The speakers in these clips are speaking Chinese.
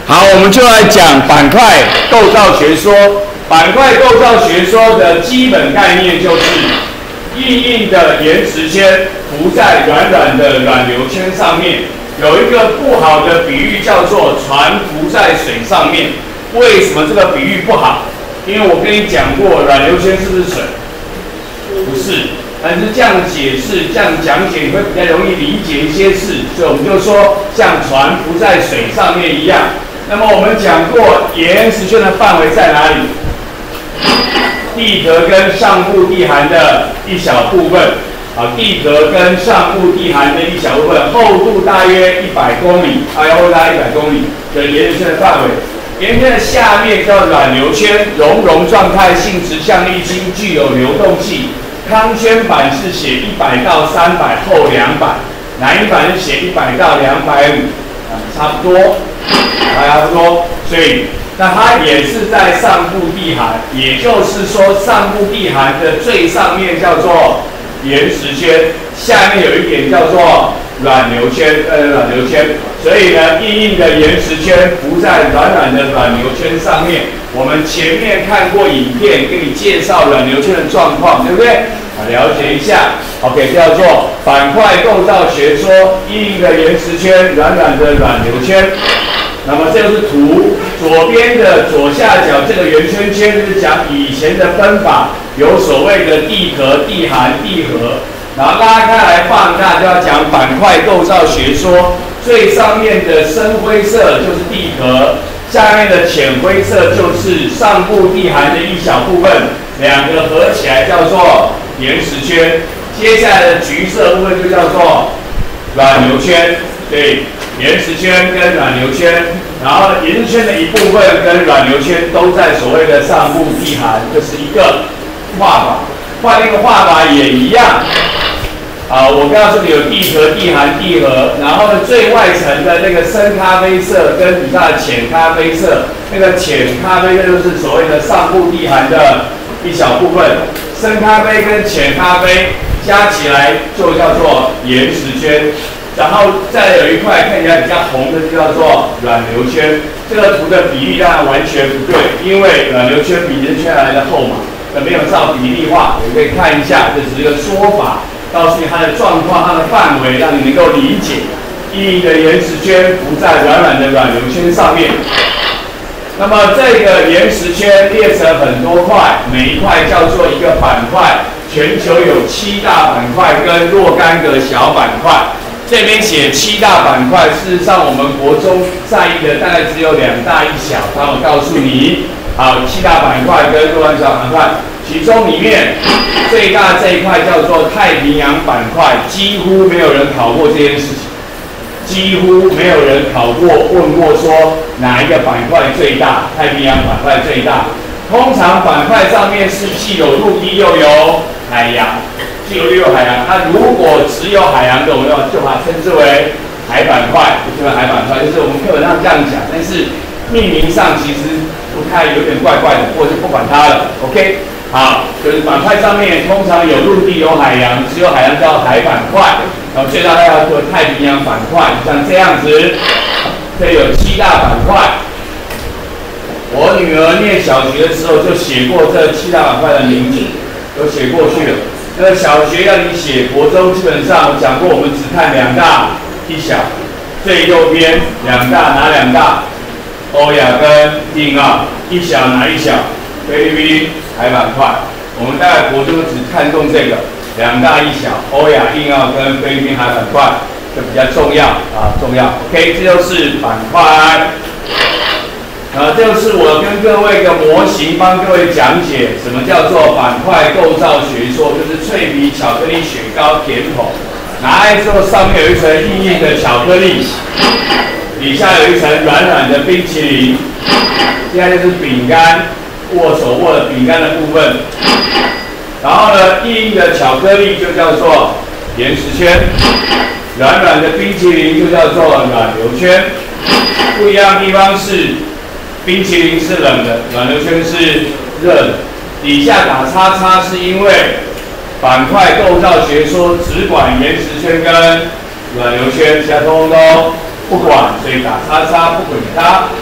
好，我们就来讲板块构造学说。板块构造学说的基本概念就是，硬硬的岩石圈浮在软软的软流圈上面。有一个不好的比喻叫做船浮在水上面。为什么这个比喻不好？因为我跟你讲过，软流圈是不是水？不是。但是这样解释、这样讲解，你会比较容易理解一些事。所以我们就说，像船浮在水上面一样。那么我们讲过，岩石圈的范围在哪里？地壳跟上部地函的一小部分，地壳跟上部地函的一小部分，厚度大约100公里，厚度大约100公里的岩石圈的范围。岩石圈的下面叫软流圈，熔状态，性质像沥青，具有流动性。康圈板是写100到300，厚200；南一板是写100到250，差不多，差不多。所以，那它也是在上部地函，也就是说，上部地函的最上面叫做岩石圈，下面有一点叫做软流圈，软流圈。所以呢，硬硬的岩石圈浮在软软的软流圈上面。我们前面看过影片，给你介绍软流圈的状况，对不对？了解一下 ，OK， 叫做板块构造学说，硬硬的岩石圈，软软的软流圈。那么这就是图，左边的左下角这个圆圈圈就是讲以前的分法，有所谓的地壳、地函、地核，然后拉开来放大就要讲板块构造学说。最上面的深灰色就是地壳，下面的浅灰色就是上部地函的一小部分，两个合起来叫做岩石圈。接下来的橘色部分就叫做软流圈，对，岩石圈跟软流圈，然后岩石圈的一部分跟软流圈都在所谓的上部地函，这是一个画法。画那个画法也一样。我告诉你有地壳、地函、地核，然后呢，最外层的那个深咖啡色跟底下的浅咖啡色，那个浅咖啡色就是所谓的上部地函的一小部分，深咖啡跟浅咖啡加起来就叫做岩石圈，然后再有一块看起来比较红的就叫做软流圈。这个图的比例当然完全不对，因为软流圈比岩石圈来的厚嘛，没有照比例画，你可以看一下，这只是一个说法。告诉你它的状况、它的范围，让你能够理解。硬硬的岩石圈浮在软软的软流圈上面。那么这个岩石圈列成很多块，每一块叫做一个板块。全球有7大板块跟若干个小板块。这边写7大板块，事实上我们国中在意的大概只有2大1小。那我告诉你，7大板块跟若干小板块。其中里面最大这一块叫做太平洋板块，几乎没有人考过这件事情，几乎没有人考过问过说哪一个板块最大，太平洋板块最大。通常板块上面是既有陆地又有海洋，既有陆地又有海洋。它如果只有海洋的，我们就把它称之为海板块，就是海板块，就是我们课本上这样讲，但是命名上其实不太有点怪怪的，或者就不管它了 ，OK。好，就是板块上面通常有陆地有海洋，只有海洋叫海板块，然后最大叫做太平洋板块，像这样子，这有7大板块。我女儿念小学的时候就写过这7大板块的名字，都写过去了。那小学要你写，国中基本上我讲过，我们只看2大1小，最右边2大哪2大？欧亚跟印澳，一小哪一小？菲律宾海板块，我们大概国中只看重这个2大1小，欧亚、印澳跟菲律宾海板块，这比较重要重要。OK， 这就是板块。这就是我跟各位一个模型，帮各位讲解什么叫做板块构造学说，就是脆皮巧克力雪糕甜筒，拿来之后上面有一层硬硬的巧克力，底下有一层软软的冰淇淋，现在就是饼干。握手握的饼干的部分，然后呢，硬硬的巧克力就叫做岩石圈，软软的冰淇淋就叫做软流圈。不一样的地方是，冰淇淋是冷的，软流圈是热的。底下打叉叉是因为板块构造学说只管岩石圈跟软流圈，其他通通都不管，所以打叉叉不管它。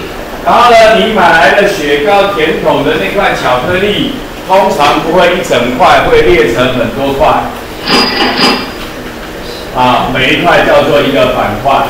然后呢，你买来的雪糕、甜筒的那块巧克力，通常不会一整块，会裂成很多块。每一块叫做一个板块。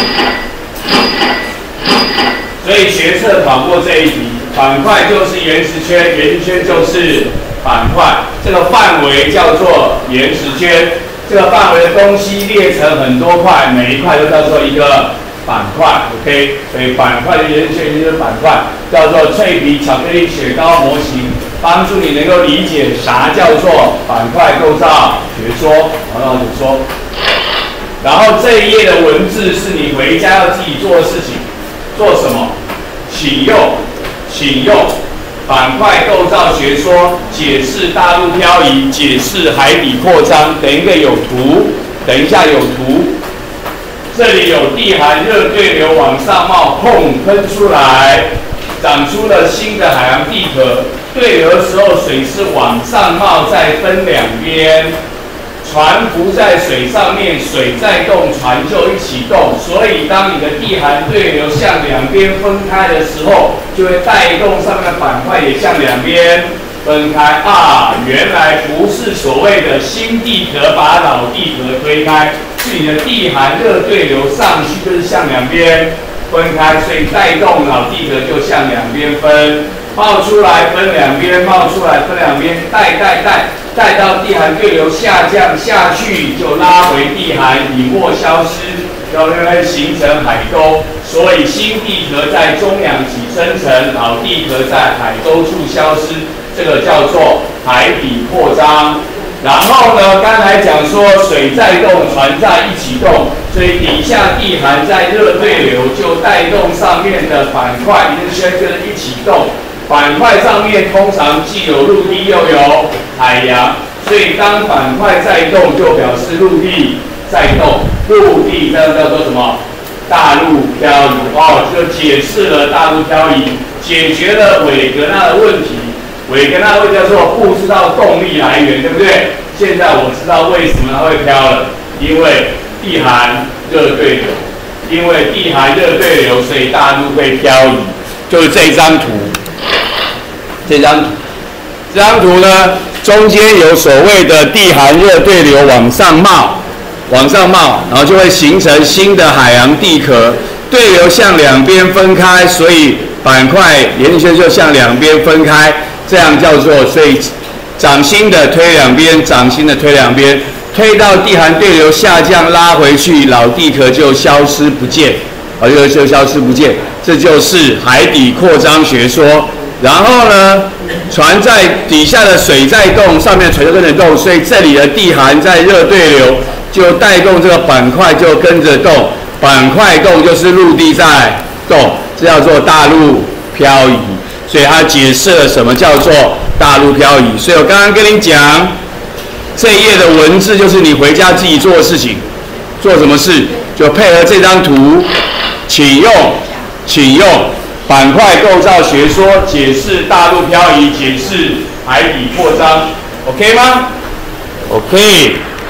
所以学测考过这一题，板块就是原石圈，原石圈就是板块，这个范围叫做原石圈。这个范围的东西裂成很多块，每一块都叫做一个板块 ，OK？ 所以板块的原石圈就是板块，叫做脆皮巧克力雪糕模型，帮助你能够理解啥叫做板块构造学说。好，解说。然后这一页的文字是你回家要自己做的事情，做什么？请用板块构造学说解释大陆漂移，解释海底扩张。等一个有图，等一下有图。这里有地寒热对流往上冒，砰喷出来，长出了新的海洋地壳。对流的时候，水是往上冒，再分两边。船浮在水上面，水在动，船就一起动。所以，当你的地寒对流向两边分开的时候，就会带动上面的板块也向两边分开。原来不是所谓的新地壳把老地壳推开，是你的地寒热对流上去就是向两边分开，所以带动老地壳就向两边分。冒出来分两边，冒出来分两边，带到地寒对流下降下去，就拉回地寒，隐没消失，就会形成海沟。所以新地壳在中阳脊生成，老地壳在海沟处消失，这个叫做海底扩张。然后呢，刚才讲说水在动，船在一起动，所以底下地寒在热对流，就带动上面的板块一圈跟着一起动。板块上面通常既有陆地又有海洋，所以当板块在动，就表示陆地在动。陆地这样叫做什么？大陆漂移。就解释了大陆漂移，解决了韦格纳的问题。韦格纳会叫做不知道动力来源，对不对？现在我知道为什么它会飘了，因为地寒热对流，因为地寒热对流，所以大陆会漂移。就是这张图。这张图呢，中间有所谓的地寒热对流往上冒，然后就会形成新的海洋地壳，对流向两边分开，所以板块沿线就向两边分开，这样叫做，所以掌心的推两边，掌心的推两边，推到地寒对流下降拉回去，老地壳就消失不见，就消失不见，这就是海底扩张学说。然后呢，船在底下的水在动，上面的船就跟着动，所以这里的地寒在热对流，就带动这个板块就跟着动，板块动就是陆地在动，这叫做大陆漂移。所以它解释了什么叫做大陆漂移。所以我刚刚跟你讲，这一页的文字就是你回家自己做的事情，做什么事就配合这张图，请用。板块构造学说解释大陆漂移，解释海底扩张 ，OK 吗 ？OK。